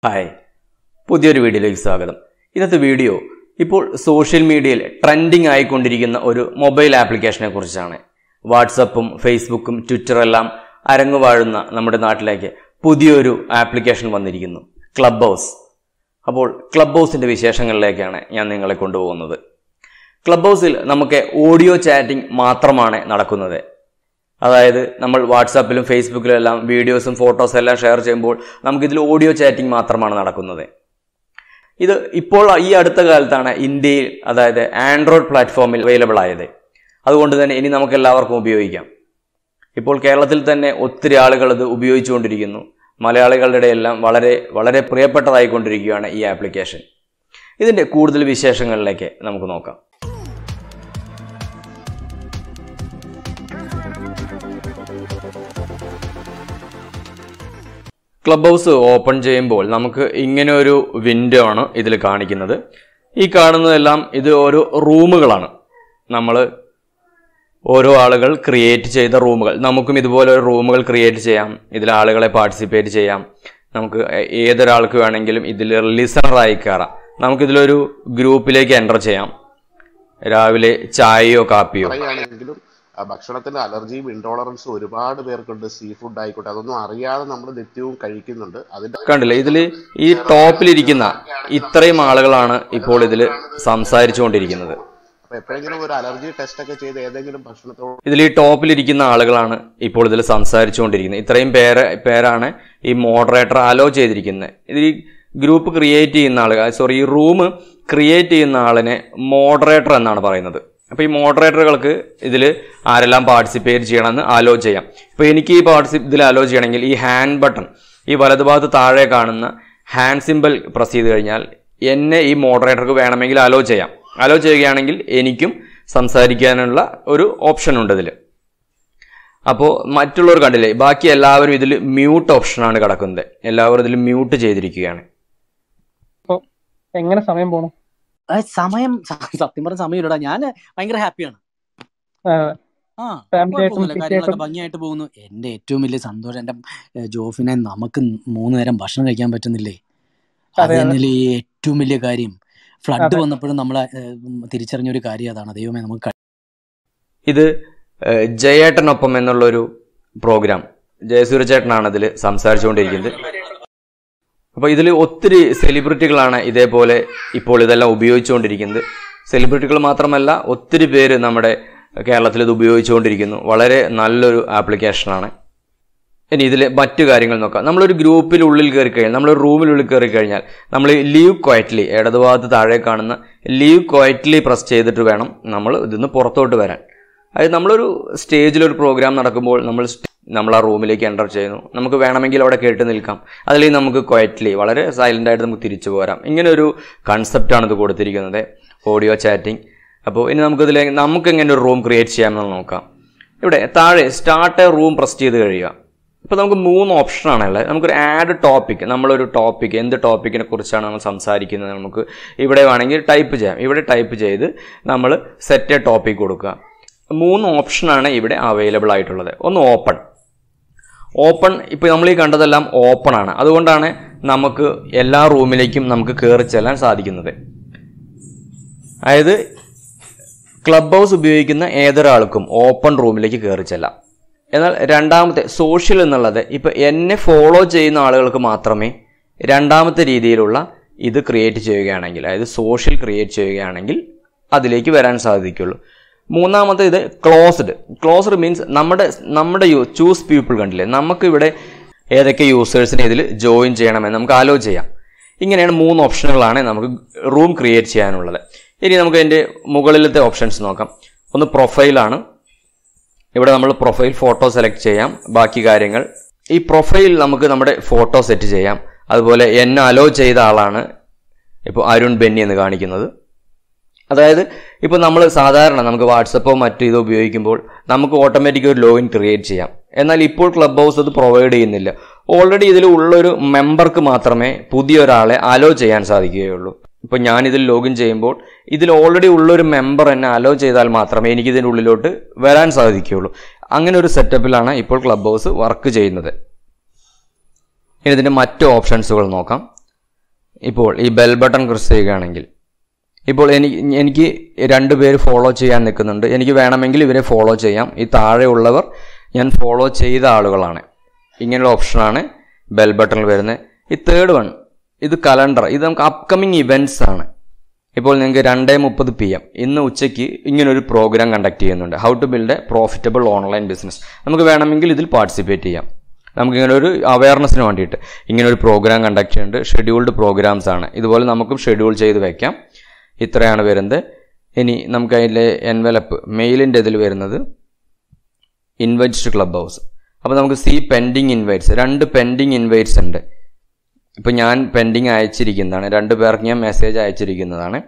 Hi, പുതിയൊരു വീഡിയോയിലേക്ക് സ്വാഗതം. ഇന്നത്തെ വീഡിയോ ഇപ്പോൾ സോഷ്യൽ മീഡിയയിൽ ട്രെൻഡിങ് ആയിക്കൊണ്ടിരിക്കുന്ന ഒരു മൊബൈൽ ആപ്ലിക്കേഷനെ കുറിച്ചാണ്. വാട്സപ്പും ഫേസ്ബുക്കും ട്വിറ്ററെല്ലാം അരങ്ങുവാഴുന്ന നമ്മുടെ നാട്ടിലേക്ക് പുതിയൊരു ആപ്ലിക്കേഷൻ വന്നിരിക്കുന്നു, ക്ലബ് ഹൗസ്. അപ്പോൾ ക്ലബ് ഹൗസിൻ്റെ വിശേഷങ്ങളിലേക്കാണ് ഞാൻ നിങ്ങളെ കൊണ്ടുപോകുന്നത്. ക്ലബ് ഹൗസിൽ നമുക്ക് ഓഡിയോ ചാറ്റിംഗ് മാത്രമാണ് നടക്കുന്നത്. അതായത് നമ്മൾ വാട്സാപ്പിലും ഫേസ്ബുക്കിലും എല്ലാം വീഡിയോസും ഫോട്ടോസും എല്ലാം ഷെയർ ചെയ്യുമ്പോൾ നമുക്കിതിൽ ഓഡിയോ ചാറ്റിംഗ് മാത്രമാണ് നടക്കുന്നത്. ഇത് ഇപ്പോൾ ഈ അടുത്ത കാലത്താണ് ഇന്ത്യയിൽ, അതായത് ആൻഡ്രോയിഡ് പ്ലാറ്റ്ഫോമിൽ അവൈലബിൾ ആയത്. അതുകൊണ്ട് തന്നെ ഇനി നമുക്ക് എല്ലാവർക്കും ഉപയോഗിക്കാം. ഇപ്പോൾ കേരളത്തിൽ തന്നെ ഒത്തിരി ആളുകൾ ഇത് ഉപയോഗിച്ചുകൊണ്ടിരിക്കുന്നു. മലയാളികളുടെ എല്ലാം വളരെ വളരെ പ്രിയപ്പെട്ടതായിക്കൊണ്ടിരിക്കുകയാണ് ഈ ആപ്ലിക്കേഷൻ. ഇതിൻ്റെ കൂടുതൽ വിശേഷങ്ങളിലേക്ക് നമുക്ക് നോക്കാം. ക്ലബ് ഹൗസ് ഓപ്പൺ ചെയ്യുമ്പോൾ നമുക്ക് ഇങ്ങനെ ഒരു വിൻഡോ ആണ് ഇതിൽ കാണിക്കുന്നത്. ഈ കാണുന്നതെല്ലാം ഇത് ഓരോ റൂമുകളാണ്. നമ്മൾ ഓരോ ആളുകൾ ക്രിയേറ്റ് ചെയ്ത റൂമുകൾ, നമുക്കും ഇതുപോലെ ഒരു റൂമുകൾ ക്രിയേറ്റ് ചെയ്യാം. ഇതിൽ ആളുകളെ പാർട്ടിസിപ്പേറ്റ് ചെയ്യാം. നമുക്ക് ഏതൊരാൾക്ക് വേണമെങ്കിലും ഇതിൽ ലിസണറായി കയറാം. നമുക്കിതിലൊരു ഗ്രൂപ്പിലേക്ക് എൻ്റർ ചെയ്യാം. രാവിലെ ചായയോ കാപ്പിയോ. ഭക്ഷണത്തിന് അലർജിയും ഇൻടോളറൻസും ഒരുപാട് പേർക്കുണ്ട്. സീ ഫുഡ് ആയിക്കോട്ടെ, അതൊന്നും അറിയാതെ നമ്മൾ നിത്യവും കഴിക്കുന്നുണ്ട്. അതിന്റെ കണ്ടില്ലേ, ഇതിൽ ഈ ടോപ്പിലിരിക്കുന്ന ഇത്രയും ആളുകളാണ് ഇപ്പോൾ ഇതിൽ സംസാരിച്ചുകൊണ്ടിരിക്കുന്നത്. എപ്പോഴെങ്കിലും ഒരു അലർജി ടെസ്റ്റ് ഒക്കെ ചെയ്ത് ഏതെങ്കിലും ഭക്ഷണത്തോട് ഇതിൽ ഈ ടോപ്പിലിരിക്കുന്ന ആളുകളാണ് ഇപ്പോൾ ഇതിൽ സംസാരിച്ചുകൊണ്ടിരിക്കുന്നത്. ഇത്രയും പേരാണ് ഈ മോഡറേറ്റർ അലോ ചെയ്തിരിക്കുന്നത്. ഇതിൽ ഈ ഗ്രൂപ്പ് ക്രിയേറ്റ് ചെയ്യുന്ന ആളുകൾ, ഈ റൂം ക്രിയേറ്റ് ചെയ്യുന്ന ആളിനെ മോഡറേറ്റർ എന്നാണ് പറയുന്നത്. അപ്പോൾ ഈ മോഡറേറ്ററുകൾക്ക് ഇതിൽ ആരെല്ലാം പാർട്ടിസിപ്പേറ്റ് ചെയ്യണമെന്ന് അലോ ചെയ്യാം. ഇപ്പോൾ എനിക്ക് ഈ ഇതിൽ അലോ ചെയ്യണമെങ്കിൽ ഈ ഹാൻഡ് ബട്ടൺ, ഈ വലതുഭാഗത്ത് താഴെ കാണുന്ന ഹാൻഡ് സിമ്പിൾ പ്രസ് ചെയ്ത് കഴിഞ്ഞാൽ എന്നെ ഈ മോഡറേറ്റർക്ക് വേണമെങ്കിൽ അലോ ചെയ്യാം. അലോ ചെയ്യുകയാണെങ്കിൽ എനിക്കും സംസാരിക്കാനുള്ള ഒരു ഓപ്ഷൻ ഉണ്ട് ഇതിൽ. അപ്പോൾ മറ്റുള്ളവർ കണ്ടില്ലേ, ബാക്കി എല്ലാവരും ഇതിൽ മ്യൂട്ട് ഓപ്ഷനാണ് കിടക്കുന്നത്. എല്ലാവരും ഇതിൽ മ്യൂട്ട് ചെയ്തിരിക്കുകയാണ്. അപ്പോൾ എങ്ങനെ സമയം പോകണം? സമയം സത്യം പറഞ്ഞ സമയം ഇല്ലടാ. ഞാൻ ഭയങ്കര ഹാപ്പിയാണ്. കാര്യങ്ങളൊക്കെ ഭംഗിയായിട്ട് പോകുന്നു. എന്റെ ഏറ്റവും വലിയ സന്തോഷം എന്റെ ജോഫിനെ നമുക്ക് 3 നേരം ഭക്ഷണം കഴിക്കാൻ പറ്റുന്നില്ലേ, അത് തന്നെയല്ലേ ഏറ്റവും വലിയ കാര്യം. ഫ്ലഡ് വന്നപ്പോഴും നമ്മളെ തിരിച്ചറിഞ്ഞൊരു കാര്യം അതാണ്. ദൈവമേ, നമുക്ക് ഇത് ജയേട്ടനൊപ്പം എന്നുള്ളൊരു പ്രോഗ്രാം, ജയസൂര്യചേട്ടനാണ് ഇതിൽ സംസാരിച്ചുകൊണ്ടിരിക്കുന്നത്. അപ്പോൾ ഇതിൽ ഒത്തിരി സെലിബ്രിറ്റികളാണ് ഇതേപോലെ ഇപ്പോൾ ഇതെല്ലാം ഉപയോഗിച്ചുകൊണ്ടിരിക്കുന്നത്. സെലിബ്രിറ്റികൾ മാത്രമല്ല, ഒത്തിരി പേര് നമ്മുടെ കേരളത്തിൽ ഇത് ഉപയോഗിച്ചുകൊണ്ടിരിക്കുന്നു. വളരെ നല്ലൊരു ആപ്ലിക്കേഷനാണ്. ഇനി ഇതിൽ മറ്റു കാര്യങ്ങൾ നോക്കാം. നമ്മളൊരു ഗ്രൂപ്പിനുള്ളിൽ കയറി കഴിഞ്ഞാൽ, നമ്മളൊരു റൂമിനുള്ളിൽ കയറി കഴിഞ്ഞാൽ നമ്മൾ ലീവ് ക്വയറ്റ്ലി, ഇടതുഭാഗത്ത് താഴെ കാണുന്ന ലീവ് ക്വയറ്റ്ലി പ്രസ് ചെയ്തിട്ട് വേണം നമ്മൾ ഇതിന്ന് പുറത്തോട്ട് വരാൻ. അതായത് നമ്മളൊരു സ്റ്റേജിലൊരു പ്രോഗ്രാം നടക്കുമ്പോൾ നമ്മൾ ആ റൂമിലേക്ക് എൻ്റർ ചെയ്യുന്നു. നമുക്ക് വേണമെങ്കിൽ അവിടെ കേട്ട് നിൽക്കാം. അതിലേക്ക് നമുക്ക് ക്വയറ്റ്ലി വളരെ സൈലൻ്റായിട്ട് നമുക്ക് തിരിച്ചു പോരാം. ഇങ്ങനെ ഒരു കൺസെപ്റ്റാണ് ഇത് കൊടുത്തിരിക്കുന്നത്, ഓഡിയോ ചാറ്റിംഗ്. അപ്പോൾ ഇനി നമുക്ക് എങ്ങനെ ഒരു റൂം ക്രിയേറ്റ് ചെയ്യാമെന്ന് നോക്കാം. ഇവിടെ താഴെ സ്റ്റാർട്ട് എ റൂം പ്രസ് ചെയ്ത് കഴിയുക. ഇപ്പോൾ നമുക്ക് 3 ഓപ്ഷനാണുള്ളത്. നമുക്കൊരു ആഡ് ടോപ്പിക്, നമ്മളൊരു ടോപ്പിക്, എന്ത് ടോപ്പിക്കിനെ കുറിച്ചാണ് നമ്മൾ സംസാരിക്കുന്നത് നമുക്ക് ഇവിടെ വേണമെങ്കിൽ ടൈപ്പ് ചെയ്യാം. ഇവിടെ ടൈപ്പ് ചെയ്ത് നമ്മൾ സെറ്റ് എ ടോപ്പിക് കൊടുക്കുക. 3 ഓപ്ഷനാണ് ഇവിടെ അവൈലബിൾ ആയിട്ടുള്ളത്. ഒന്ന് ഓപ്പൺ. ഇപ്പോൾ നമ്മൾ ഈ കണ്ടതെല്ലാം ഓപ്പൺ ആണ്. അതുകൊണ്ടാണ് നമുക്ക് എല്ലാ റൂമിലേക്കും നമുക്ക് കയറി ചെല്ലാൻ സാധിക്കുന്നത്. അതായത് ക്ലബ് ഹൗസ് ഉപയോഗിക്കുന്ന ഏതൊരാൾക്കും ഓപ്പൺ റൂമിലേക്ക് കയറി ചെല്ലാം. എന്നാൽ രണ്ടാമത്തെ സോഷ്യൽ എന്നുള്ളത്, ഇപ്പോൾ എന്നെ ഫോളോ ചെയ്യുന്ന ആളുകൾക്ക് മാത്രമേ രണ്ടാമത്തെ രീതിയിലുള്ള ഇത് ക്രിയേറ്റ് ചെയ്യുകയാണെങ്കിൽ, അതായത് സോഷ്യൽ ക്രിയേറ്റ് ചെയ്യുകയാണെങ്കിൽ അതിലേക്ക് വരാൻ സാധിക്കുള്ളൂ. മൂന്നാമത്തെ ഇത് ക്ലോസ്ഡ് മീൻസ് നമ്മുടെ ചൂസ് പീപ്പിൾ കണ്ടില്ലേ, നമുക്കിവിടെ ഏതൊക്കെ യൂസേഴ്സിനെ ഇതിൽ ജോയിൻ ചെയ്യണമെന്ന് നമുക്ക് അലോ ചെയ്യാം. ഇങ്ങനെയാണ് 3 ഓപ്ഷനുകളാണ് നമുക്ക് റൂം ക്രിയേറ്റ് ചെയ്യാനുള്ളത്. ഇനി നമുക്ക് അതിൻ്റെ മുകളിലത്തെ ഓപ്ഷൻസ് നോക്കാം. ഒന്ന് പ്രൊഫൈലാണ്. ഇവിടെ നമ്മൾ പ്രൊഫൈൽ ഫോട്ടോ സെലക്ട് ചെയ്യാം. ബാക്കി കാര്യങ്ങൾ ഈ പ്രൊഫൈൽ നമുക്ക് നമ്മുടെ ഫോട്ടോ സെറ്റ് ചെയ്യാം. അതുപോലെ എന്നെ അലോ ചെയ്ത ആളാണ് ഇപ്പോൾ അരുൺ ബെന്നി എന്ന് കാണിക്കുന്നത്. അതായത് ഇപ്പോൾ നമ്മൾ സാധാരണ നമുക്ക് വാട്സപ്പോ മറ്റു ഇതോ ഉപയോഗിക്കുമ്പോൾ നമുക്ക് ഓട്ടോമാറ്റിക് ഒരു ലോഗിൻ ക്രിയേറ്റ് ചെയ്യാം. എന്നാൽ ഇപ്പോൾ ക്ലബ് ഹൗസ് അത് പ്രൊവൈഡ് ചെയ്യുന്നില്ല. ഓൾറെഡി ഇതിൽ ഉള്ളൊരു മെമ്പർക്ക് മാത്രമേ പുതിയൊരാളെ അലോ ചെയ്യാൻ സാധിക്കുകയുള്ളൂ. ഇപ്പോൾ ഞാനിതിൽ ലോഗിൻ ചെയ്യുമ്പോൾ ഇതിൽ ഓൾറെഡി ഉള്ളൊരു മെമ്പർ എന്നെ അലോ ചെയ്താൽ മാത്രമേ എനിക്ക് ഇതിൻ്റെ ഉള്ളിലോട്ട് വരാൻ സാധിക്കുകയുള്ളൂ. അങ്ങനെ ഒരു സെറ്റപ്പിലാണ് ഇപ്പോൾ ക്ലബ് ഹൗസ് വർക്ക് ചെയ്യുന്നത്. ഇനി ഇതിൻ്റെ മറ്റു ഓപ്ഷൻസുകൾ നോക്കാം. ഇപ്പോൾ ഈ ബെൽ ബട്ടൺ പ്രസ് ചെയ്യുകയാണെങ്കിൽ ഇപ്പോൾ എനിക്ക് 2 പേര് ഫോളോ ചെയ്യാൻ നിൽക്കുന്നുണ്ട്. എനിക്ക് വേണമെങ്കിൽ ഇവരെ ഫോളോ ചെയ്യാം. ഈ താഴെയുള്ളവർ ഞാൻ ഫോളോ ചെയ്ത ആളുകളാണ്. ഇങ്ങനെയുള്ള ഓപ്ഷനാണ് ബെൽ ബട്ടണിൽ വരുന്നത്. ഈ തേർഡ് വൺ, ഇത് കലണ്ടർ. ഇത് നമുക്ക് അപ്കമിങ് ഇവൻറ്റ്സ് ആണ്. ഇപ്പോൾ നിങ്ങൾക്ക് 2:30 PM ഇന്ന് ഉച്ചയ്ക്ക് ഇങ്ങനൊരു പ്രോഗ്രാം കണ്ടക്ട് ചെയ്യുന്നുണ്ട്. How to build a profitable online business. നമുക്ക് വേണമെങ്കിൽ ഇതിൽ പാർട്ടിസിപ്പേറ്റ് ചെയ്യാം. നമുക്കിങ്ങനെ ഒരു അവയർനെസ്സിന് വേണ്ടിയിട്ട് ഇങ്ങനൊരു പ്രോഗ്രാം കണ്ടക്ട് ചെയ്യുന്നുണ്ട്. ഷെഡ്യൂൾഡ് പ്രോഗ്രാംസ് ആണ്. ഇതുപോലെ നമുക്കും ഷെഡ്യൂൾ ചെയ്ത് വയ്ക്കാം. ഇത്രയാണ് വരുന്നത്. ഇനി നമുക്ക് അതിലെ എൻവലപ്പ് മെയിലിൻ്റെ ഇതിൽ വരുന്നത് ഇൻവൈറ്റ്സ് ടു ക്ലബ് ഹൗസ്. അപ്പോൾ നമുക്ക് പെൻഡിങ് ഇൻവൈറ്റ്സ്, 2 പെൻഡിങ് ഇൻവൈറ്റ്സ് ഉണ്ട്. ഇപ്പോൾ ഞാൻ പെൻഡിങ് അയച്ചിരിക്കുന്നതാണ്. 2 പേർക്ക് ഞാൻ മെസ്സേജ് അയച്ചിരിക്കുന്നതാണ്.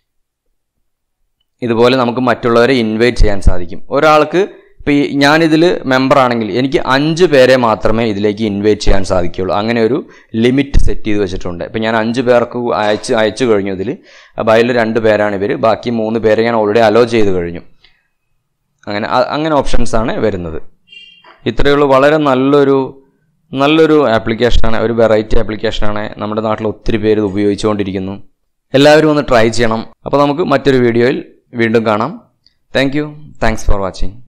ഇതുപോലെ നമുക്ക് മറ്റുള്ളവരെ ഇൻവൈറ്റ് ചെയ്യാൻ സാധിക്കും. ഒരാൾക്ക് ഇപ്പോൾ ഞാനിതിൽ മെമ്പർ ആണെങ്കിൽ എനിക്ക് 5 പേരെ മാത്രമേ ഇതിലേക്ക് ഇൻവൈറ്റ് ചെയ്യാൻ സാധിക്കുകയുള്ളൂ. അങ്ങനെ ഒരു ലിമിറ്റ് സെറ്റ് ചെയ്ത് വെച്ചിട്ടുണ്ട്. ഇപ്പോൾ ഞാൻ 5 പേർക്ക് അയച്ചു കഴിഞ്ഞു. ഇതിൽ അപ്പോൾ അതിൽ 2 പേരാണ് ഇവർ. ബാക്കി 3 പേരെ ഞാൻ ഓൾറെഡി അലോ ചെയ്ത് കഴിഞ്ഞു. അങ്ങനെ ഓപ്ഷൻസാണ് വരുന്നത്. ഇത്രയേ ഉള്ളൂ. വളരെ നല്ലൊരു ആപ്ലിക്കേഷനാണ്, ഒരു വെറൈറ്റി ആപ്ലിക്കേഷനാണ്. നമ്മുടെ നാട്ടിൽ ഒത്തിരി പേര് ഇത് ഉപയോഗിച്ചുകൊണ്ടിരിക്കുന്നു. എല്ലാവരും ഒന്ന് ട്രൈ ചെയ്യണം. അപ്പോൾ നമുക്ക് മറ്റൊരു വീഡിയോയിൽ വീണ്ടും കാണാം. Thanks for watching.